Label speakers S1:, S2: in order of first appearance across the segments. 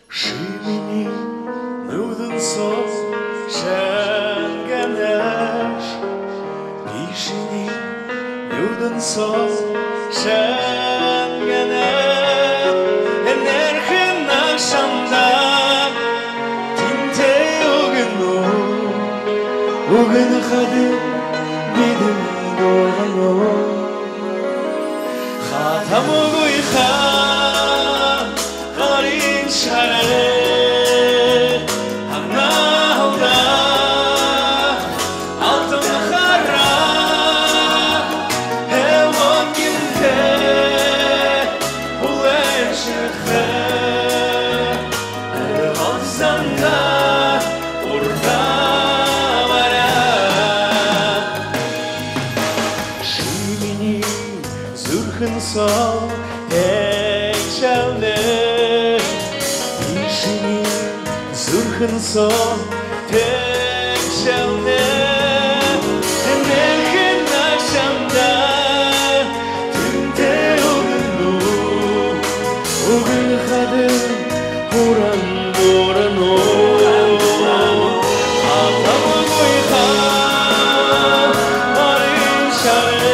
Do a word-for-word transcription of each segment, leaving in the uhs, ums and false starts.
S1: Шимини нудын соз шәнгәнәш Ишини нудын соз шәнгәнәш Энерхен акшамда Тинте огыну Огын хады бидим доргану Хатаму гуйха Гарин шаре Аннахуда Алтын хара Элон гинте Улен шехе Элгонсанда Урда вара Шимини Зүрхэн сол Эйчалне Ишини Зүрхэн сол Эйчалне Энерхен акшамда Тинте огыну Огын хады Уран борану Атамы гуйха Гарин шаре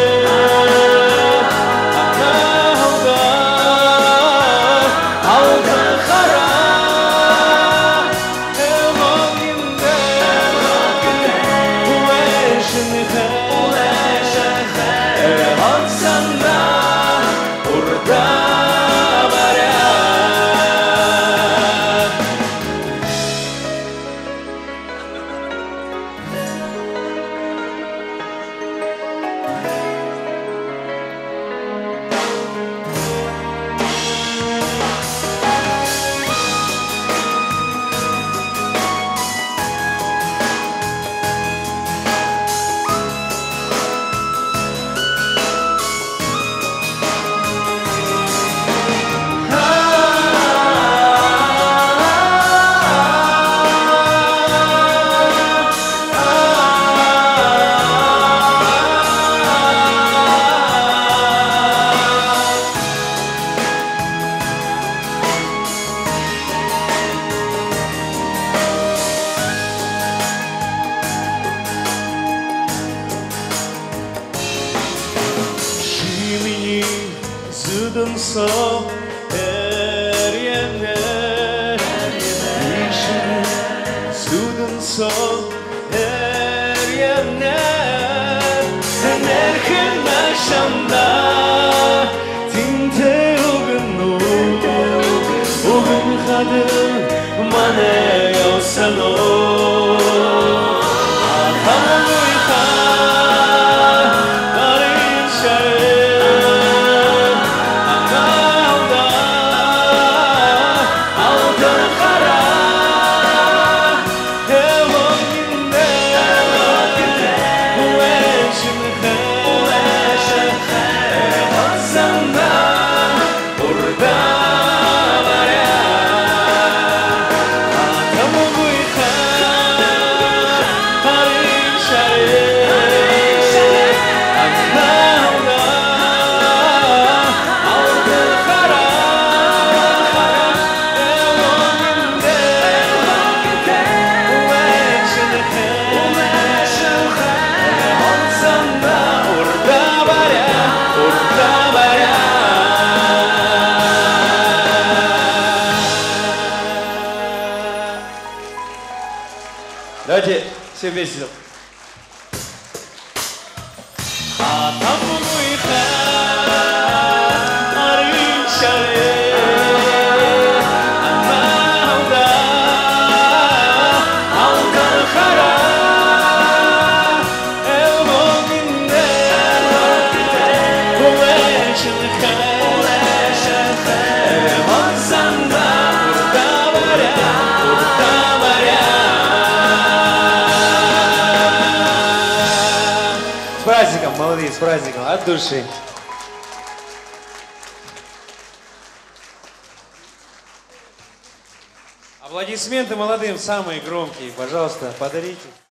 S1: Зүдэн сол эрьене Ишини Зүдэн сол эрьене Энерхен акшамда Тинте огыну Огын хады мане яусано Атамы гуйха Гарин шаре
S2: Давайте все вместе.
S1: С праздником, молодые, с праздником, от души. Аплодисменты молодым, самые громкие, пожалуйста, подарите.